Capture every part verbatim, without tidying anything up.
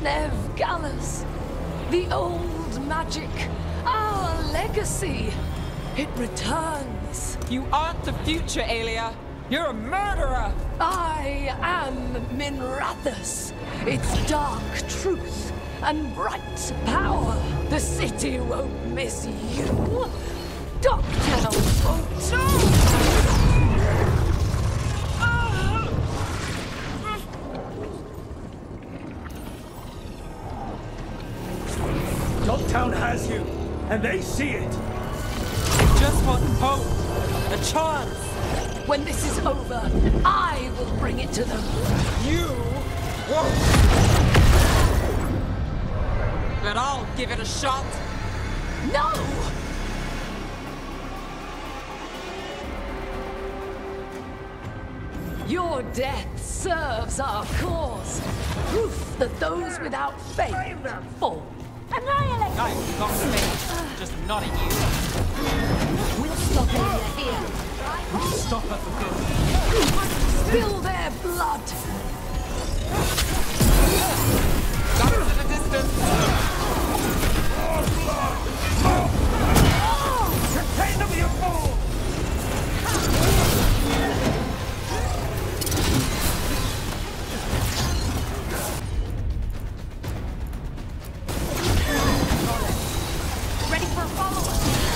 Nev Gallus. The old magic. Our legacy. It returns. You aren't the future, Aelia. You're a murderer! I am Minrathous. Its dark truth and bright power. The city won't miss you. Docktown won't too. Dogtown has you, and they see it. Just want hope. A chance. When this is over, I will bring it to them. You won't. But I'll give it a shot. No! Your death serves our cause. Proof that those without faith fall. Annihilate! I've got faith, just not in you. We'll stop Aelia here. We can stop her for good. Spill their blood! Got us at a distance. Contain them, you fool! Ready for a follow-up?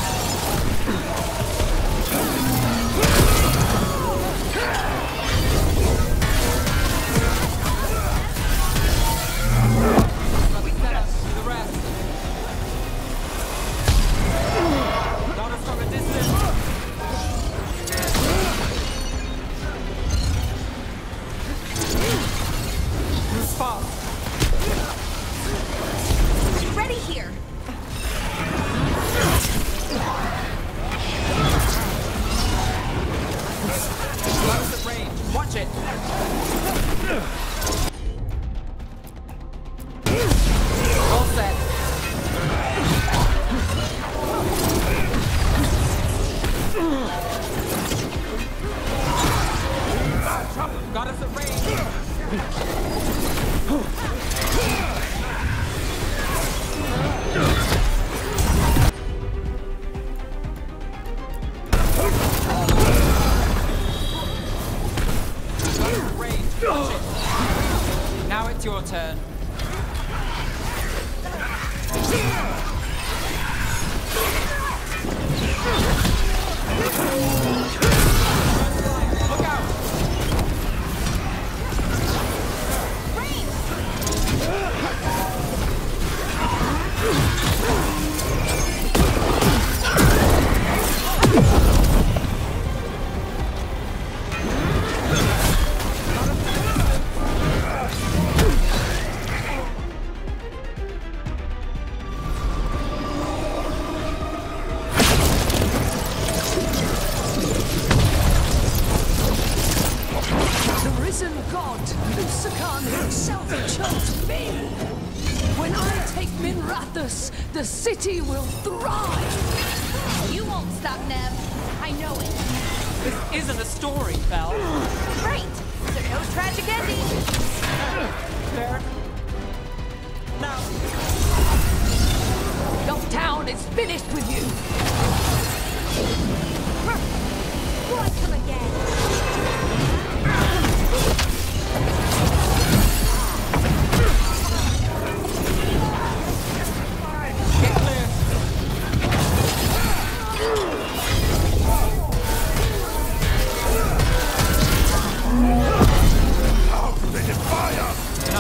We set up to the rest. Got us from a distance. Move fast. Ready here. Close at range. Watch it. All set. Got us at range. Got us at range. Watch it. Now it's your turn. Look out! The risen god, Lusakan himself, chose me. When I take Minrathous, the city will thrive. You won't stop, Nev. I know it. This isn't a story, Belle. Great. So no tragic ending. There. Now. Docktown is finished with you. Watch him again. Get clear. Out with the fire!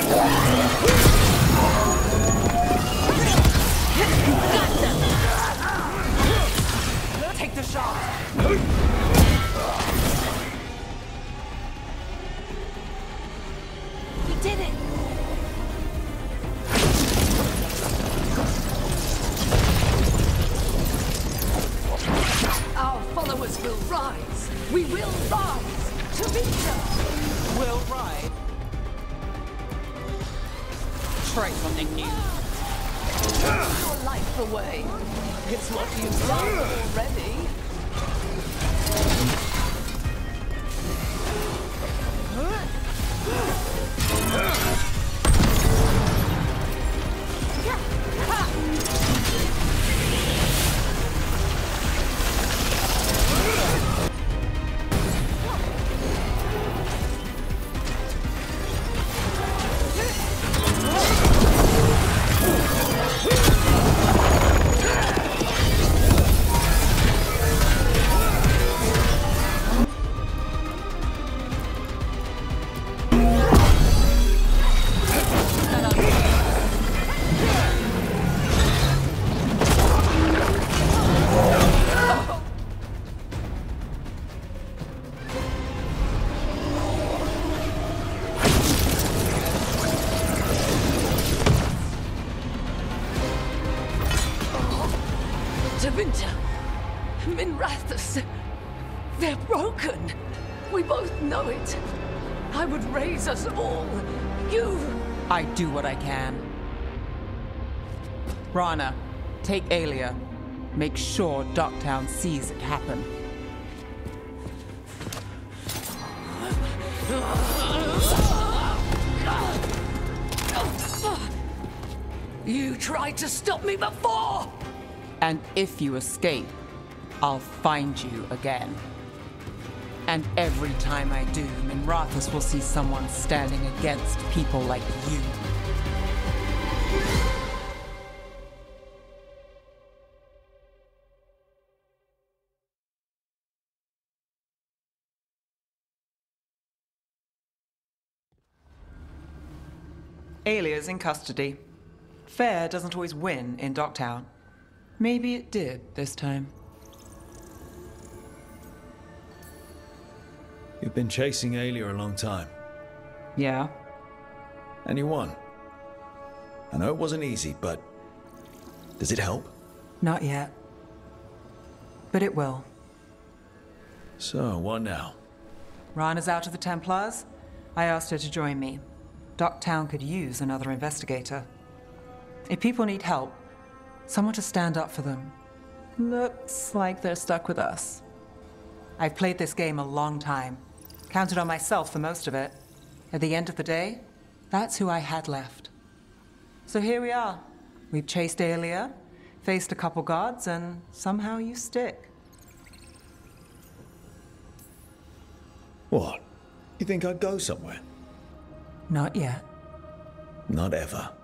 Take the shot! We did it! Our followers will rise! We will rise! Tevinter! Will ride. Try something new. Your life away! It's what you've done already! Tevinter! Minrathous! They're broken! We both know it! I would raise us all! You! I do what I can. Rana, take Aelia. Make sure Darktown sees it happen. You tried to stop me before! And if you escape, I'll find you again. And every time I do, Minrathous will see someone standing against people like you. Aelia's in custody. Fair doesn't always win in Darktown. Maybe it did this time. You've been chasing Aelia a long time. Yeah? And you won. I know it wasn't easy, but does it help? Not yet. But it will. So, what now? Rana's out of the Templars. I asked her to join me. Darktown could use another investigator. If people need help, someone to stand up for them. Looks like they're stuck with us. I've played this game a long time. Counted on myself for most of it. At the end of the day, that's who I had left. So here we are. We've chased Aelia, faced a couple guards, and somehow you stick. What? You think I'd go somewhere? Not yet. Not ever.